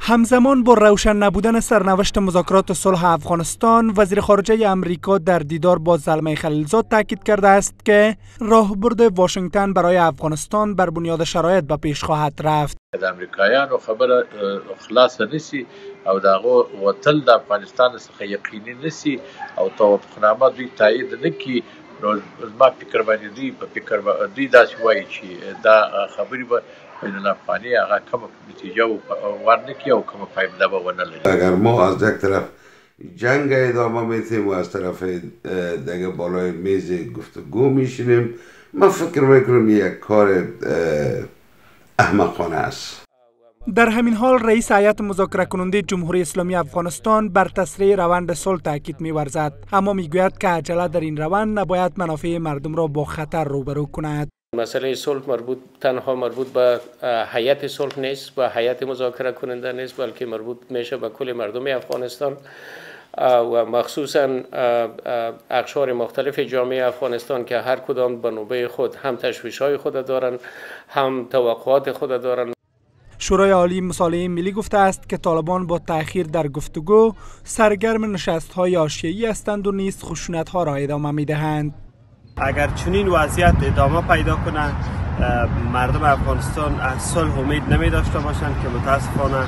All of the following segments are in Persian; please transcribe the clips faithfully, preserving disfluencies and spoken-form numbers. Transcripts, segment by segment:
همزمان با روشن نبودن سرنوشت مذاکرات صلح افغانستان، وزیر خارجه امریکا در دیدار با زلمه خلیلزاد تاکید کرده است که راهبرد واشنگتن برای افغانستان بر بنیاد شرایط به پیش خواهد رفت. د امریکایانو خبره خلاص نسی او دغه وتل د افغانستان څخه یقیني نسی او توافقنامه دوی تایید نکي، نو زما فکر باندې دوی په فکر دوی داسې وایي چې دا خبرې به بین الافغاني هغه کوم نتیجه ورنکي او کوم فایده به ونه لري. اگر ما از یک طرف جنگ ادامه میتیم و از طرف دیگه بالای میز گفتگو میشینیم، من فکر میکنم یک کار احمقانه است. در همین حال رئیس هیئت مذاکره کننده جمهوری اسلامی افغانستان بر تسریع روند صلح تاکید می‌ورزد، اما میگوید که عجله در این روند نباید منافع مردم را با خطر روبرو کند. مسئله صلح مربوط تنها مربوط به هیئت صلح نیست، به هیئت مذاکره کننده نیست، بلکه مربوط میشه به کل مردم افغانستان و مخصوصا اقشار مختلف جامعه افغانستان که هر کدام به نوبه خود هم تشویش‌های خود دارند، هم توقعات خود دارند. شورای عالی مصالحه ملی گفته است که طالبان با تأخیر در گفتگو سرگرم نشست‌های حاشیه‌ای هستند و نیز خشونت‌ها را ادامه می‌دهند. اگر چنین وضعیت ادامه پیدا کنه، مردم افغانستان از صلح امید نمی داشته باشند که متاسفانه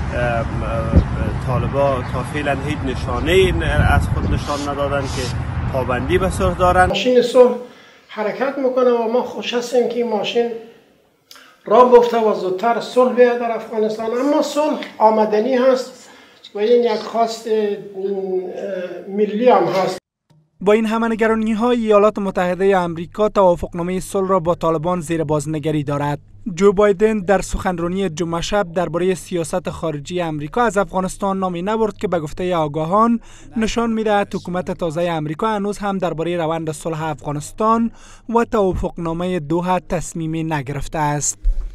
طالبان تا فعلا هیچ نشانه از خود نشان ندادند که پابندی به صلح دارند. ماشین صلح حرکت میکنه و ما خوش هستیم که این ماشین راه بیفته و زودتر صلح بیاید در افغانستان، اما صلح آمدنی هست و این یک خواست ملی هم هست. با این همه نگرانی‌های ایالات متحده آمریکا توافقنامه صلح را با طالبان زیر بازنگری دارد. جو بایدن در سخنرانی جمعه شب درباره سیاست خارجی آمریکا از افغانستان نامی نبرد که به گفته آگاهان نشان می‌دهد حکومت تازه آمریکا هنوز هم درباره روند صلح افغانستان و توافقنامه دوحه تصمیمی نگرفته است.